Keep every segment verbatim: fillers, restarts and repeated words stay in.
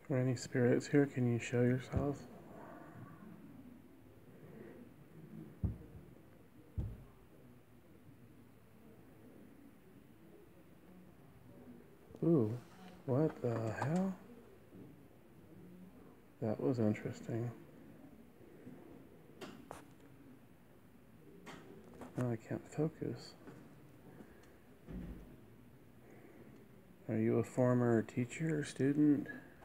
Are any spirits here? Can you show yourself? Ooh, what the hell? That was interesting. Now I can't focus. Are you a former teacher or student?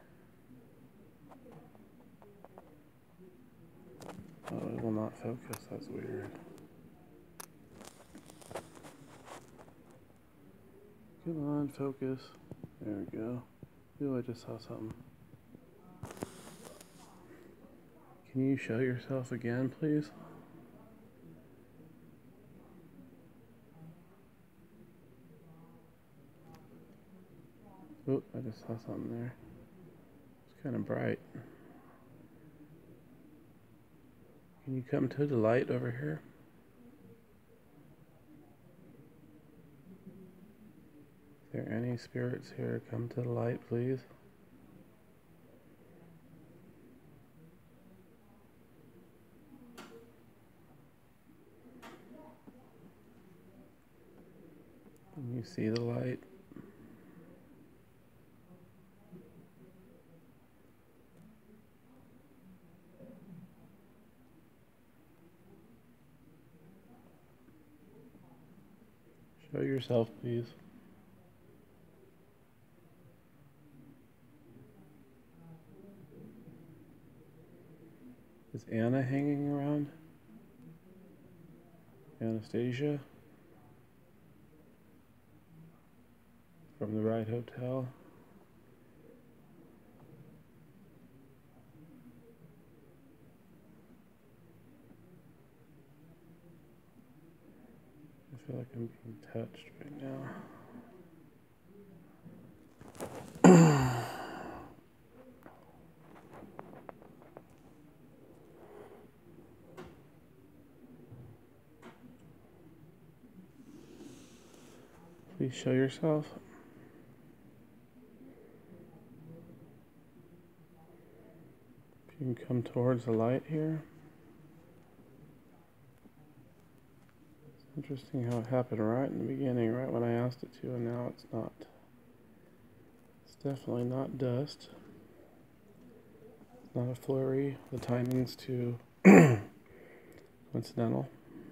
Oh, it will not focus. That's weird. Come on, focus. There we go. Ooh, I just saw something. Can you show yourself again, please? Oh, I just saw something there. It's kind of bright. Can you come to the light over here? Is there any spirits here? Come to the light, please. Can you see the light? Show yourself, please. Is Anna hanging around? Anastasia? From the right hotel? I feel like I'm being touched right now. Please show yourself. If you can come towards the light here. It's interesting how it happened right in the beginning, right when I asked it to, and now it's not. It's definitely not dust. It's not a flurry. The timing's too coincidental.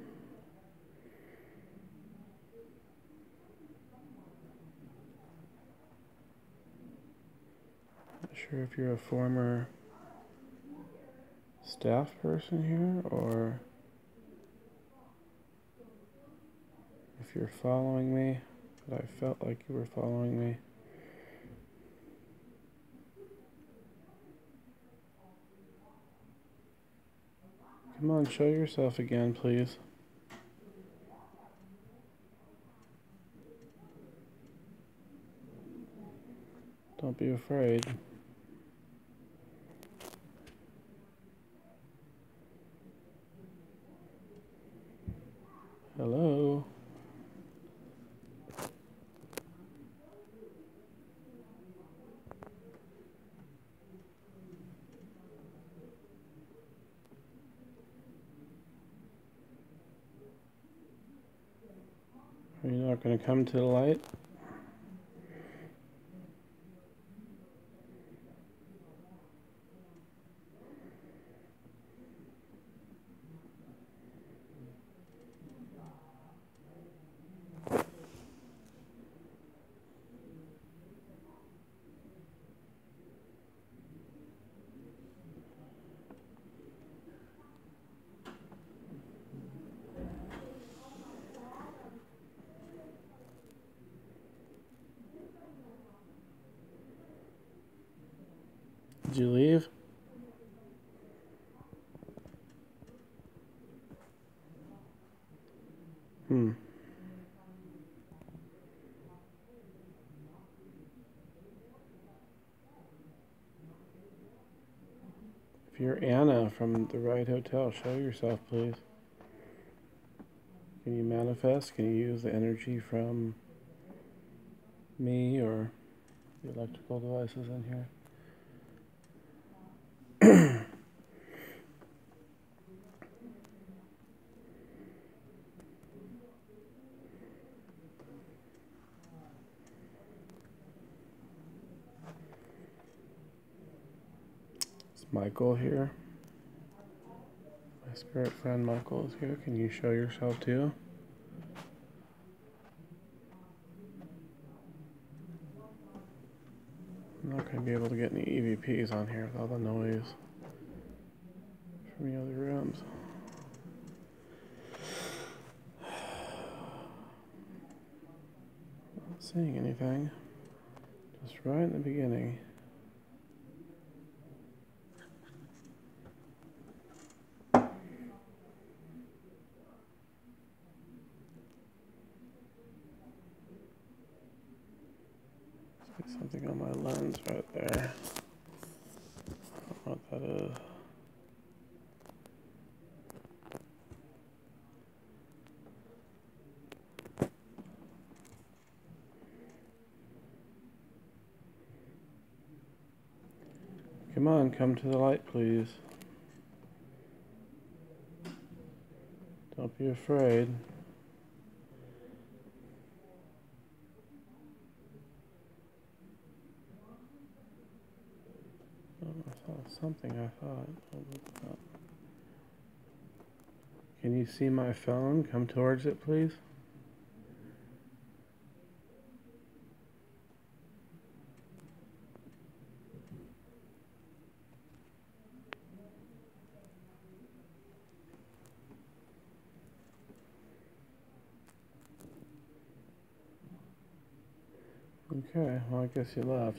Not sure if you're a former staff person here or if you're following me, but I felt like you were following me. Come on, show yourself again, please. Don't be afraid. Hello? Are you not going to come to the light? Did you leave? Hmm. If you're Anna from the right hotel, show yourself, please. Can you manifest? Can you use the energy from me or the electrical devices in here? It's Michael here. My spirit friend Michael is here. Can you show yourself too? I'm not going to be able to get any E V Ps on here with all the noise from the other rooms. Not seeing anything. Just right in the beginning. See something on my lens right there. I don't know what that is. Come on, come to the light, please. Don't be afraid. Oh, I saw something, I thought. Oh, can you see my phone? Come towards it, please. Okay, well, I guess you left.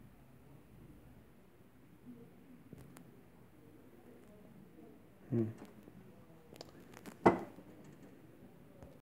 Hmm.